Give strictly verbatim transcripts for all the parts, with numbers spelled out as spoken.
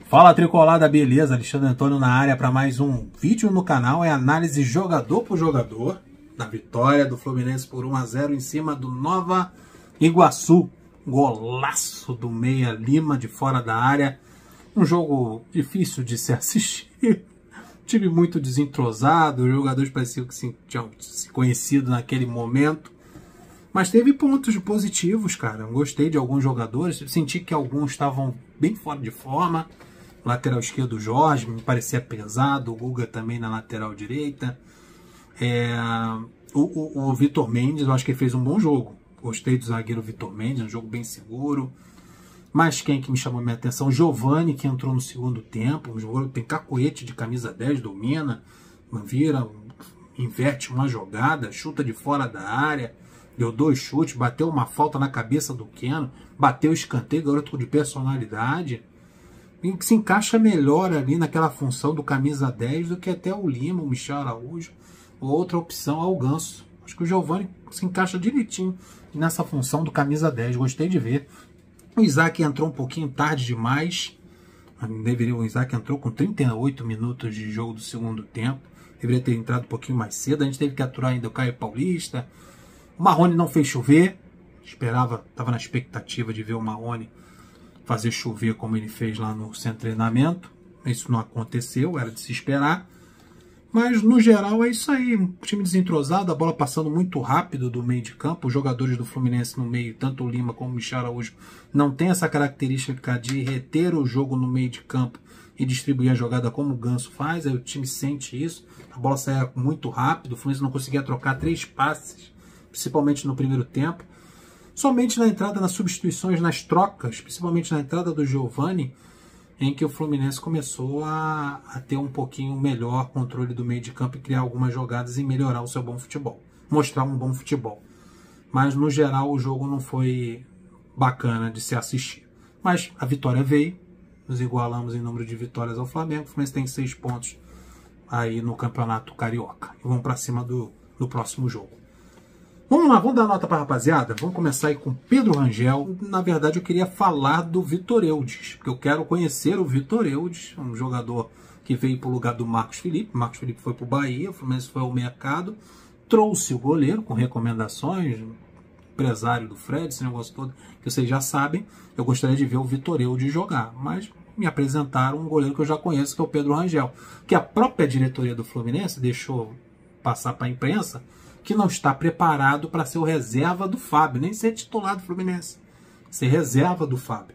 Fala Tricolada, beleza? Alexandre Antônio na área para mais um vídeo no canal. É análise jogador por jogador da vitória do Fluminense por um a zero em cima do Nova Iguaçu. Golaço do Meia Lima de fora da área. Um jogo difícil de se assistir. Time muito desentrosado, os jogadores pareciam que se, tinham se conhecido naquele momento. Mas teve pontos positivos, cara. Eu gostei de alguns jogadores. Senti que alguns estavam bem fora de forma. Lateral esquerdo, o Jorge, me parecia pesado. O Guga também na lateral direita. É, o o, o Vitor Mendes, eu acho que ele fez um bom jogo. Gostei do zagueiro Vitor Mendes, um jogo bem seguro. Mas quem que me chamou a minha atenção? Giovani, que entrou no segundo tempo. Um jogador tem cacoete de camisa dez, domina, vira, inverte uma jogada, chuta de fora da área. Deu dois chutes, bateu uma falta na cabeça do Keno, bateu escanteio, garoto de personalidade. E que se encaixa melhor ali naquela função do camisa dez do que até o Lima, o Michel Araújo, ou outra opção ao Ganso. Acho que o Giovani se encaixa direitinho nessa função do camisa dez, gostei de ver. O Isaac entrou um pouquinho tarde demais, deveria, o Isaac entrou com trinta e oito minutos de jogo do segundo tempo, deveria ter entrado um pouquinho mais cedo. A gente teve que aturar ainda o Caio Paulista. O Marrone não fez chover, esperava, estava na expectativa de ver o Marrone fazer chover como ele fez lá no centro de treinamento. Isso não aconteceu, era de se esperar. Mas no geral é isso aí, um time desentrosado, a bola passando muito rápido do meio de campo. Os jogadores do Fluminense no meio, tanto o Lima como o Michel Araújo, não tem essa característica de reter o jogo no meio de campo e distribuir a jogada como o Ganso faz. Aí o time sente isso, a bola saia muito rápido, o Fluminense não conseguia trocar três passes, principalmente no primeiro tempo. Somente na entrada, nas substituições, nas trocas, principalmente na entrada do Giovani, em que o Fluminense começou a, a ter um pouquinho melhor controle do meio de campo e criar algumas jogadas e melhorar o seu bom futebol, mostrar um bom futebol. Mas no geral o jogo não foi bacana de se assistir. Mas a vitória veio, nos igualamos em número de vitórias ao Flamengo. O Fluminense tem seis pontos aí no Campeonato Carioca. E vamos para cima do, do próximo jogo. Vamos lá, vamos dar nota para a rapaziada? Vamos começar aí com Pedro Rangel. Na verdade, eu queria falar do Vitor Eudes, porque eu quero conhecer o Vitor Eudes, um jogador que veio para o lugar do Marcos Felipe. Marcos Felipe foi para o Bahia, o Fluminense foi ao mercado, trouxe o goleiro com recomendações, empresário do Fred, esse negócio todo que vocês já sabem. Eu gostaria de ver o Vitor Eudes jogar, mas me apresentaram um goleiro que eu já conheço, que é o Pedro Rangel, que a própria diretoria do Fluminense deixou passar para a imprensa que não está preparado para ser o reserva do Fábio, nem ser titular do Fluminense, ser reserva do Fábio.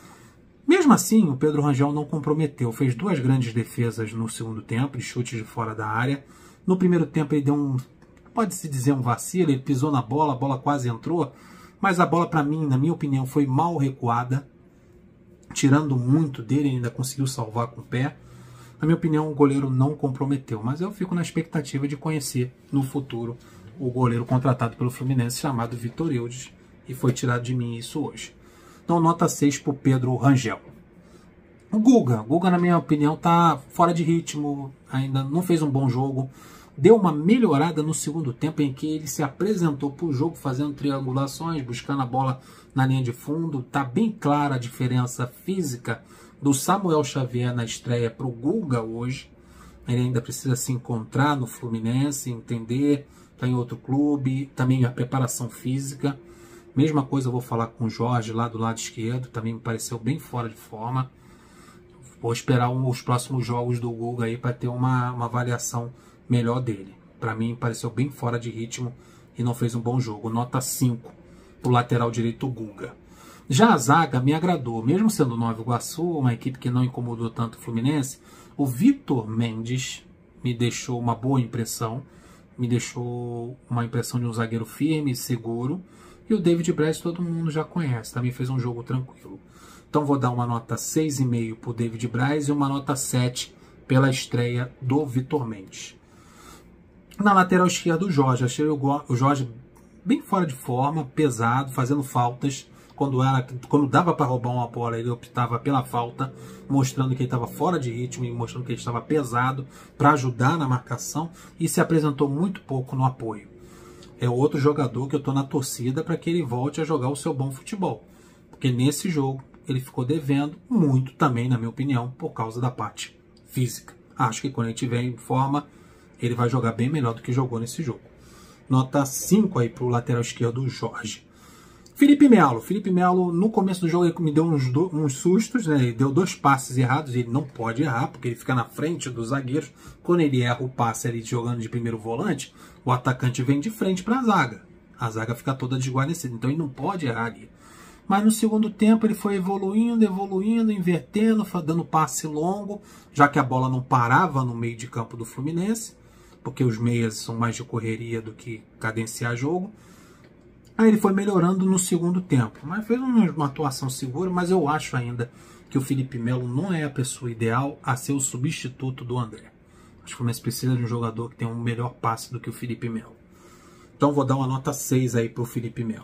Mesmo assim, o Pedro Rangel não comprometeu, fez duas grandes defesas no segundo tempo, de chutes de fora da área. No primeiro tempo ele deu um, pode-se dizer um vacilo, ele pisou na bola, a bola quase entrou, mas a bola para mim, na minha opinião, foi mal recuada, tirando muito dele, ele ainda conseguiu salvar com o pé. Na minha opinião, o goleiro não comprometeu, mas eu fico na expectativa de conhecer no futuro o goleiro contratado pelo Fluminense chamado Vitor Eudes, e foi tirado de mim isso hoje. Então, nota seis para o Pedro Rangel. O Guga, o Guga, na minha opinião, está fora de ritmo, ainda não fez um bom jogo. Deu uma melhorada no segundo tempo, em que ele se apresentou para o jogo fazendo triangulações, buscando a bola na linha de fundo. Está bem clara a diferença física do Samuel Xavier na estreia para o Guga hoje. Ele ainda precisa se encontrar no Fluminense, entender, está em outro clube, também a preparação física. Mesma coisa eu vou falar com o Jorge lá do lado esquerdo, também me pareceu bem fora de forma. Vou esperar um, os próximos jogos do Guga aí para ter uma, uma avaliação melhor dele. Para mim pareceu bem fora de ritmo e não fez um bom jogo. Nota cinco para o lateral direito Guga. Já a zaga me agradou, mesmo sendo Nova Iguaçu, uma equipe que não incomodou tanto o Fluminense. O Vitor Mendes me deixou uma boa impressão, me deixou uma impressão de um zagueiro firme e seguro. E o David Braz todo mundo já conhece, também fez um jogo tranquilo. Então vou dar uma nota seis vírgula cinco para o David Braz e uma nota sete pela estreia do Vitor Mendes. Na lateral esquerda, o Jorge. Achei o Jorge bem fora de forma, pesado, fazendo faltas. Quando, era, quando dava para roubar uma bola, ele optava pela falta, mostrando que ele estava fora de ritmo e mostrando que ele estava pesado para ajudar na marcação, e se apresentou muito pouco no apoio. É outro jogador que eu estou na torcida para que ele volte a jogar o seu bom futebol, porque nesse jogo ele ficou devendo, muito também, na minha opinião, por causa da parte física. Acho que quando ele estiver em forma, ele vai jogar bem melhor do que jogou nesse jogo. Nota cinco aí para o lateral esquerdo, Jorge. Felipe Melo. Felipe Melo, no começo do jogo, ele me deu uns, do, uns sustos, né? Ele deu dois passes errados, ele não pode errar, porque ele fica na frente dos zagueiros. Quando ele erra o passe ali jogando de primeiro volante, o atacante vem de frente para a zaga. A zaga fica toda desguarnecida, então ele não pode errar ali. Mas no segundo tempo ele foi evoluindo, evoluindo, invertendo, dando passe longo, já que a bola não parava no meio de campo do Fluminense, porque os meias são mais de correria do que cadenciar jogo. Aí ele foi melhorando no segundo tempo, mas fez uma atuação segura, mas eu acho ainda que o Felipe Melo não é a pessoa ideal a ser o substituto do André. Acho que o Fluminense precisa de um jogador que tenha um melhor passe do que o Felipe Melo. Então vou dar uma nota seis aí para o Felipe Melo.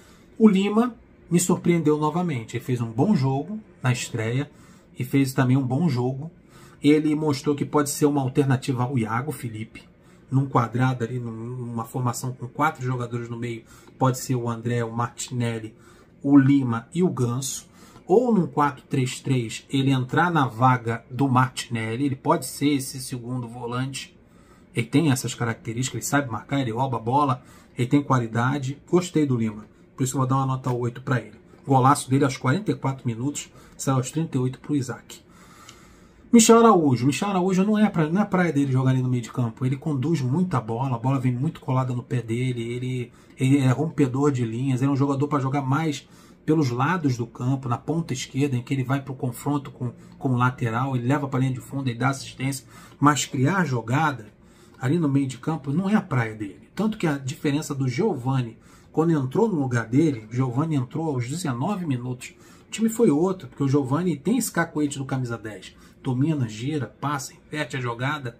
O Lima me surpreendeu novamente. Ele fez um bom jogo na estreia e fez também um bom jogo. Ele mostrou que pode ser uma alternativa ao Iago Felipe. Num quadrado ali, numa formação com quatro jogadores no meio, pode ser o André, o Martinelli, o Lima e o Ganso. Ou num quatro três três, ele entrar na vaga do Martinelli. Ele pode ser esse segundo volante. Ele tem essas características, ele sabe marcar, ele rouba a bola, ele tem qualidade. Gostei do Lima, por isso eu vou dar uma nota oito para ele. Golaço dele aos quarenta e quatro minutos, saiu aos trinta e oito para o Isaac. Michel Araújo. Michel Araújo não é, pra, não é praia dele jogar ali no meio de campo. Ele conduz muita bola, a bola vem muito colada no pé dele, ele, ele é rompedor de linhas, ele é um jogador para jogar mais pelos lados do campo, na ponta esquerda, em que ele vai para o confronto com, com o lateral, ele leva para a linha de fundo, ele dá assistência, mas criar jogada ali no meio de campo não é a praia dele. Tanto que a diferença do Giovani, quando entrou no lugar dele, o Giovani entrou aos dezenove minutos, o time foi outro, porque o Giovani tem esse cacoete do camisa dez. Domina, gira, passa, inverte a jogada.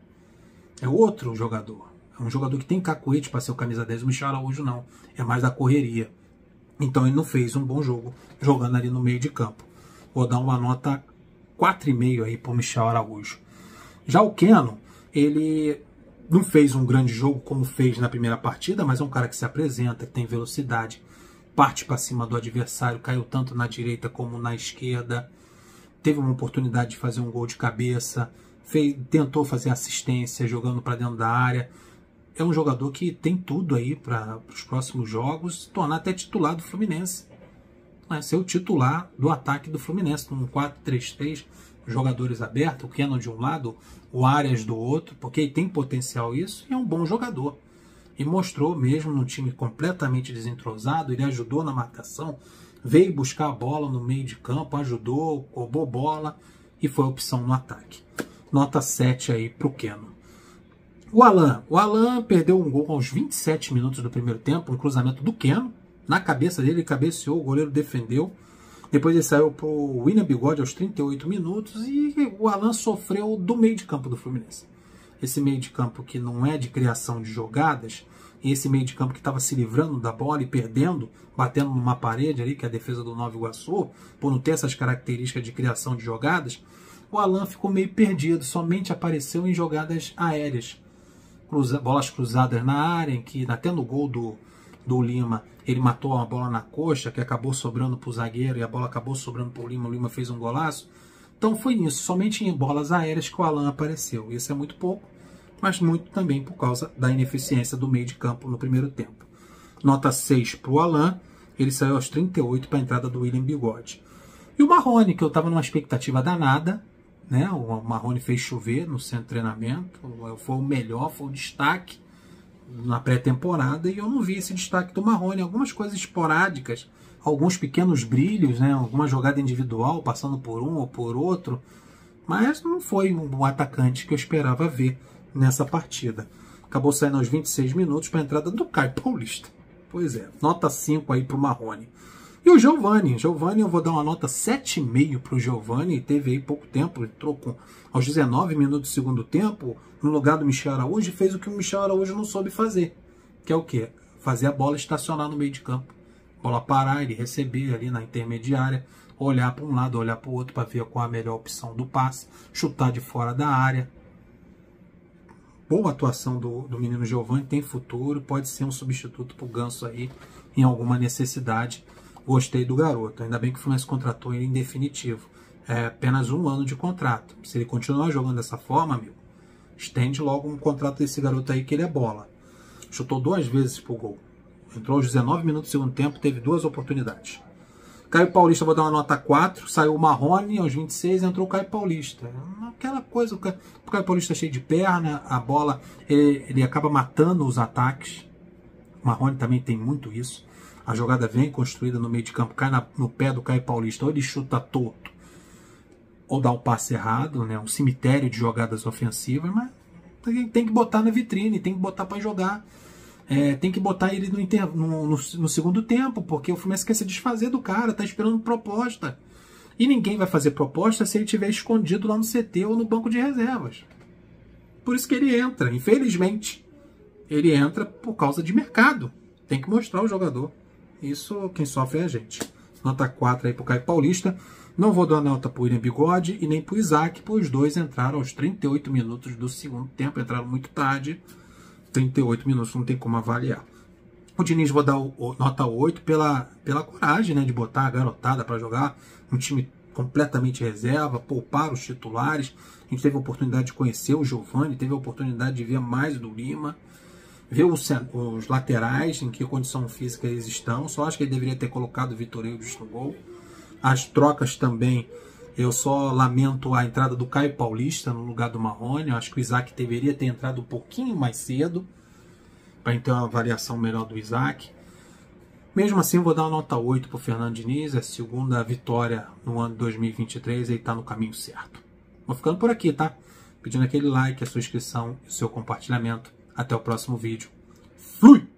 É outro jogador. É um jogador que tem cacoete para ser o camisa dez. O Michel Araújo não. É mais da correria. Então ele não fez um bom jogo jogando ali no meio de campo. Vou dar uma nota quatro e meio aí para o Michel Araújo. Já o Keno, ele não fez um grande jogo como fez na primeira partida, mas é um cara que se apresenta, que tem velocidade, parte para cima do adversário, caiu tanto na direita como na esquerda, teve uma oportunidade de fazer um gol de cabeça, fez, tentou fazer assistência jogando para dentro da área. É um jogador que tem tudo aí para os próximos jogos, se tornar até titular do Fluminense. Vai ser o titular do ataque do Fluminense, num quatro três três, jogadores abertos, o Keno de um lado, o Arias do outro, porque ele tem potencial isso e é um bom jogador. E mostrou mesmo num time completamente desentrosado, ele ajudou na marcação, veio buscar a bola no meio de campo, ajudou, roubou bola e foi opção no ataque. Nota sete aí para o Keno. O Alan. O Alan perdeu um gol aos vinte e sete minutos do primeiro tempo, um cruzamento do Keno. Na cabeça dele, ele cabeceou, o goleiro defendeu. Depois ele saiu para o William Bigode aos trinta e oito minutos e o Alan sofreu do meio de campo do Fluminense. Esse meio de campo que não é de criação de jogadas, e esse meio de campo que estava se livrando da bola e perdendo, batendo numa parede ali, que é a defesa do Nova Iguaçu, por não ter essas características de criação de jogadas, o Alan ficou meio perdido, somente apareceu em jogadas aéreas. Cruza, bolas cruzadas na área, em que até no gol do, do Lima, ele matou uma bola na coxa, que acabou sobrando para o zagueiro, e a bola acabou sobrando para o Lima, o Lima fez um golaço. Então foi nisso, somente em bolas aéreas que o Alan apareceu. Isso é muito pouco, mas muito também por causa da ineficiência do meio de campo no primeiro tempo. Nota seis para o Alan, ele saiu aos trinta e oito para a entrada do William Bigode. E o Marrone, que eu estava numa expectativa danada, né? O Marrone fez chover no centro de treinamento, foi o melhor, foi o destaque na pré-temporada, e eu não vi esse destaque do Marrone. Algumas coisas esporádicas, alguns pequenos brilhos, né? Alguma jogada individual, passando por um ou por outro, mas não foi o atacante que eu esperava ver nessa partida. Acabou saindo aos vinte e seis minutos para a entrada do Caio Paulista. Pois é, nota cinco aí para o Marrone. E o Giovani, Giovani eu vou dar uma nota sete e meio para o Giovani, teve aí pouco tempo, entrou com, aos dezenove minutos do segundo tempo, no lugar do Michel Araújo, e fez o que o Michel Araújo não soube fazer, que é o quê? Fazer a bola estacionar no meio de campo. Bola parar, ele receber ali na intermediária, olhar para um lado, olhar para o outro para ver qual a melhor opção do passe, chutar de fora da área. Boa atuação do, do menino Giovani, tem futuro, pode ser um substituto para o Ganso aí em alguma necessidade. Gostei do garoto. Ainda bem que o Fluminense contratou ele em definitivo. É apenas um ano de contrato. Se ele continuar jogando dessa forma, amigo, estende logo um contrato desse garoto aí que ele é bola. Chutou duas vezes pro gol. Entrou aos dezenove minutos do segundo tempo, teve duas oportunidades. Caio Paulista, vou dar uma nota quatro. Saiu o Marrone aos vinte e seis, entrou o Caio Paulista. Aquela coisa, o Caio, o Caio Paulista cheio de perna, a bola, ele, ele acaba matando os ataques. O Marrone também tem muito isso. A jogada vem construída no meio de campo, cai na, no pé do Caio Paulista, ou ele chuta torto, ou dá um passe errado, né? Um cemitério de jogadas ofensivas, mas tem, tem que botar na vitrine, tem que botar para jogar. É, tem que botar ele no, inter... no, no, no segundo tempo, porque o Fluminense quer se desfazer do cara, tá esperando proposta. E ninguém vai fazer proposta se ele estiver escondido lá no C T ou no banco de reservas. Por isso que ele entra, infelizmente. Ele entra por causa de mercado. Tem que mostrar o jogador. Isso quem sofre é a gente. Nota quatro aí pro Caio Paulista. Não vou dar nota pro William Bigode e nem pro Isaac, pois os dois entraram aos trinta e oito minutos do segundo tempo, entraram muito tarde. trinta e oito minutos, não tem como avaliar. O Diniz vou dar o, o, nota oito pela, pela coragem, né, de botar a garotada para jogar. Um time completamente reserva, poupar os titulares. A gente teve a oportunidade de conhecer o Giovani, teve a oportunidade de ver mais do Lima, ver os, os laterais, em que condição física eles estão. Só acho que ele deveria ter colocado o Vitor Hugo no gol. As trocas também, eu só lamento a entrada do Caio Paulista no lugar do Marrone. Eu acho que o Isaac deveria ter entrado um pouquinho mais cedo, para ter uma avaliação melhor do Isaac. Mesmo assim, eu vou dar uma nota oito para o Fernando Diniz. É a segunda vitória no ano de dois mil e vinte e três, ele está no caminho certo. Vou ficando por aqui, tá? Pedindo aquele like, a sua inscrição e o seu compartilhamento. Até o próximo vídeo. Fui!